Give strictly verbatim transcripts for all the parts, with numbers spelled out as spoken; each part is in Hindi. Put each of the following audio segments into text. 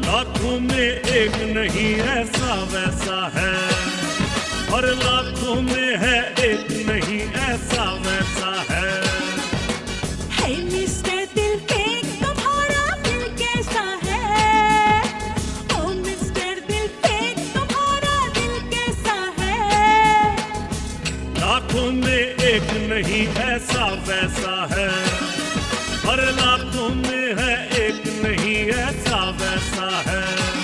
लाखों में एक नहीं ऐसा वैसा है, और लाखों में है एक नहीं ऐसा वैसा है। हे मिस्टर दिल फेंक तुम्हारा दिल कैसा है, ओ मिस्टर दिल फेंक तुम्हारा दिल कैसा है। लाखों में एक नहीं ऐसा वैसा है, और लाखों में है एक नहीं ऐसा वैसा है।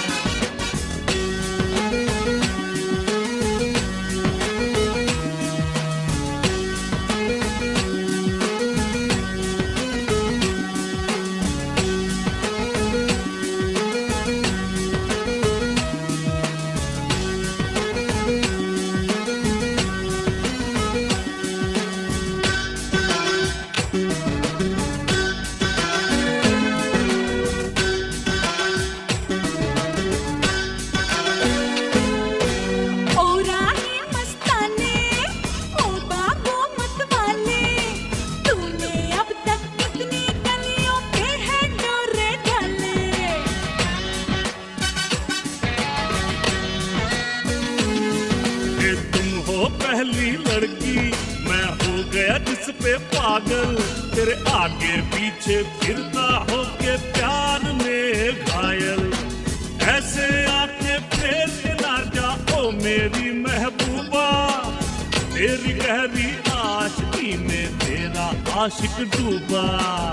पहली लड़की मैं हो गया जिस पे पागल, तेरे आगे पीछे फिरता हो के प्यार में घायल। ऐसे आके फेर के ना जाओ मेरी महबूबा, तेरी गहरी आशिकी में तेरा आशिक डूबा।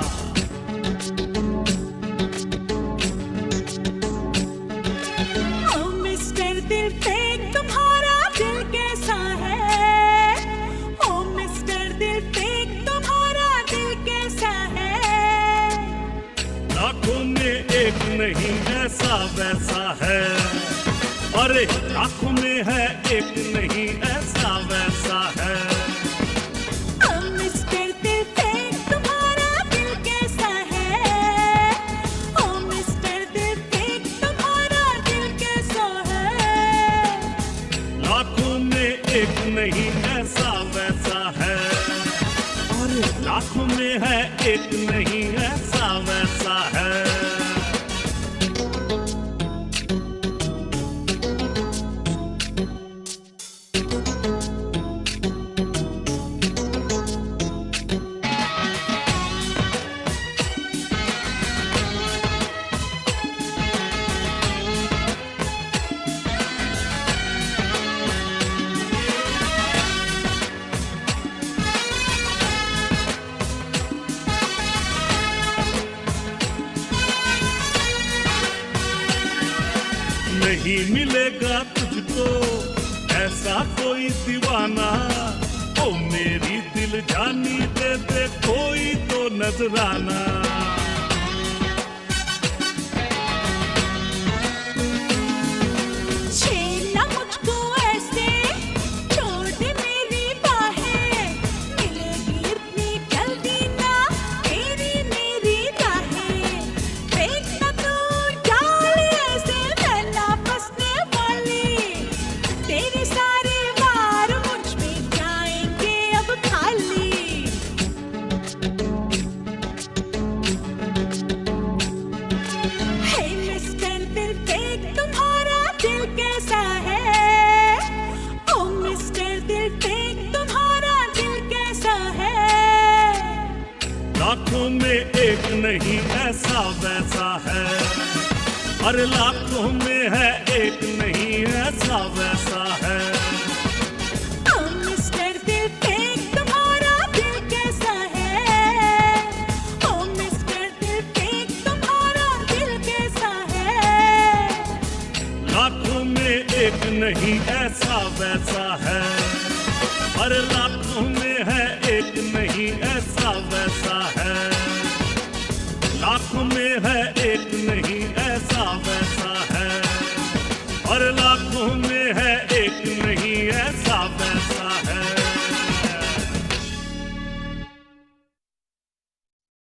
ओ मिस्टर दिल फेंक तुम्हारा दिल कैसा है, लाखों में एक नहीं ऐसा वैसा है, और लाखों में है एक नहीं ऐसा वैसा है। ओ मिस्टर दिल फेंक तुम्हारा दिल कैसा है, ओ मिस्टर दिल फेंक तुम्हारा दिल कैसा है। लाखों में एक नहीं ऐसा वैसा है, और लाखों में है एक नहीं ऐसा वैसा है। नहीं मिलेगा तुझको ऐसा कोई दीवाना, ओ मेरी दिल जानी दे दे कोई तो नजराना। छेड़ना मुझको ऐसे छोड़ दे मेरी बाहें, मिलेगी इतनी जल्दी ना तेरी मेरी राहें। देखना तू डाल ऐसे मैं ना फंसने वाली, तेरे सारे वार मुझ में जाएंगे अब खाली। हे मिस्टर दिल फेंक तुम्हारा दिल कैसा है, ओ मिस्टर दिल फेंक तुम्हारा दिल कैसा है। लाखों में एक नहीं ऐसा वैसा है, और लाखों में है एक नहीं ऐसा वैसा है। ओ मिस्टर दिल फेंक तुम्हारा दिल कैसा है, ओ मिस्टर दिल फेंक तुम्हारा दिल कैसा है। लाखों में एक नहीं ऐसा वैसा है, और लाखों में है एक नहीं ऐसा वैसा है।